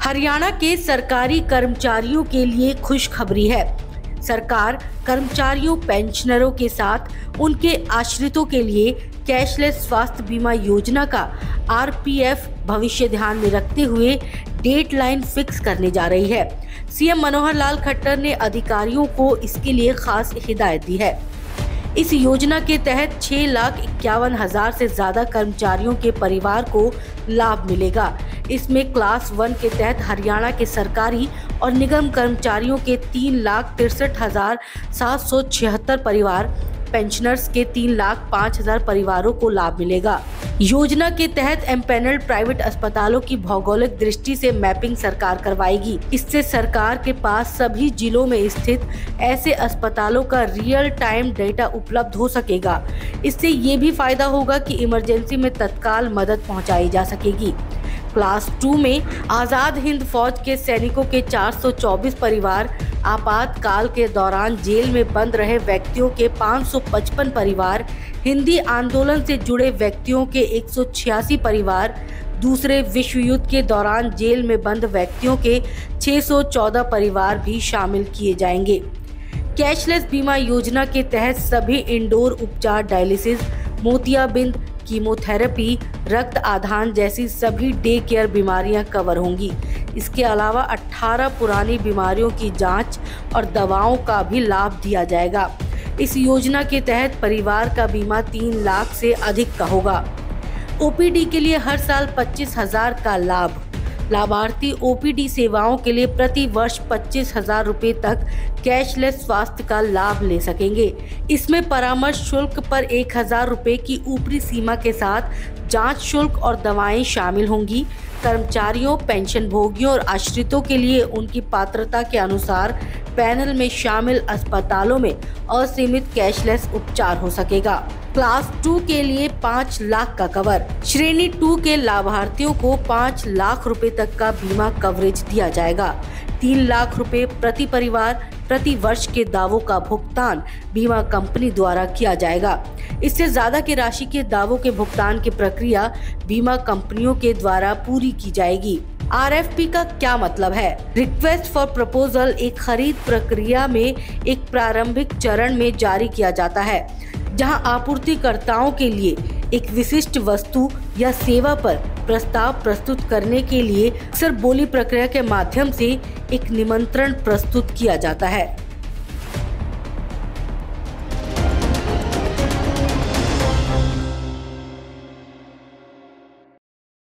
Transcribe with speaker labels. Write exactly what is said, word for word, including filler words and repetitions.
Speaker 1: हरियाणा के सरकारी कर्मचारियों के लिए खुशखबरी है। सरकार कर्मचारियों, पेंशनरों के साथ उनके आश्रितों के लिए कैशलेस स्वास्थ्य बीमा योजना का आरपीएफ भविष्य ध्यान में रखते हुए डेडलाइन फिक्स करने जा रही है। सीएम मनोहर लाल खट्टर ने अधिकारियों को इसके लिए खास हिदायत दी है। इस योजना के तहत छह लाख इक्यावन हजार से ज्यादा कर्मचारियों के परिवार को लाभ मिलेगा। इसमें क्लास वन के तहत हरियाणा के सरकारी और निगम कर्मचारियों के तीन लाख तिरसठ हजार सात सौ छिहत्तर परिवार, पेंशनर्स के तीन लाख पाँच हजार परिवारों को लाभ मिलेगा। योजना के तहत एम्पैनल्ड प्राइवेट अस्पतालों की भौगोलिक दृष्टि से मैपिंग सरकार करवाएगी। इससे सरकार के पास सभी जिलों में स्थित ऐसे अस्पतालों का रियल टाइम डेटा उपलब्ध हो सकेगा। इससे ये भी फायदा होगा कि इमरजेंसी में तत्काल मदद पहुंचाई जा सकेगी। क्लास टू में आजाद हिंद फौज के सैनिकों के चार सौ चौबीस परिवार, आपातकाल के दौरान जेल में बंद रहे व्यक्तियों के पाँच सौ पचपन परिवार, हिंदी आंदोलन से जुड़े व्यक्तियों के एक सौ छियासी परिवार, दूसरे विश्व युद्ध के दौरान जेल में बंद व्यक्तियों के छह सौ चौदह परिवार भी शामिल किए जाएंगे। कैशलेस बीमा योजना के तहत सभी इंडोर उपचार, डायलिसिस, मोतियाबिंद, कीमोथेरेपी, रक्त आधान जैसी सभी डे केयर बीमारियां कवर होंगी। इसके अलावा अठारह पुरानी बीमारियों की जांच और दवाओं का भी लाभ दिया जाएगा। इस योजना के तहत परिवार का बीमा तीन लाख से अधिक का होगा। ओपीडी के लिए हर साल पच्चीस हजार का लाभ। लाभार्थी ओपीडी सेवाओं के लिए प्रति वर्ष पच्चीस हजार रुपए तक कैशलेस स्वास्थ्य का लाभ ले सकेंगे। इसमें परामर्श शुल्क पर एक हजार रुपए की ऊपरी सीमा के साथ जांच शुल्क और दवाएं शामिल होंगी। कर्मचारियों, पेंशन भोगियों और आश्रितों के लिए उनकी पात्रता के अनुसार पैनल में शामिल अस्पतालों में असीमित कैशलेस उपचार हो सकेगा। क्लास टू के लिए पाँच लाख का कवर। श्रेणी टू के लाभार्थियों को पाँच लाख रुपए तक का बीमा कवरेज दिया जाएगा। तीन लाख रुपए प्रति परिवार प्रति वर्ष के दावों का भुगतान बीमा कंपनी द्वारा किया जाएगा। इससे ज्यादा की राशि के दावों के भुगतान की प्रक्रिया बीमा कंपनियों के द्वारा पूरी की जाएगी। आरएफपी का क्या मतलब है? रिक्वेस्ट फॉर प्रपोजल एक खरीद प्रक्रिया में एक प्रारंभिक चरण में जारी किया जाता है, जहां आपूर्तिकर्ताओं के लिए एक विशिष्ट वस्तु या सेवा पर प्रस्ताव प्रस्तुत करने के लिए अक्सर बोली प्रक्रिया के माध्यम से एक निमंत्रण प्रस्तुत किया जाता है।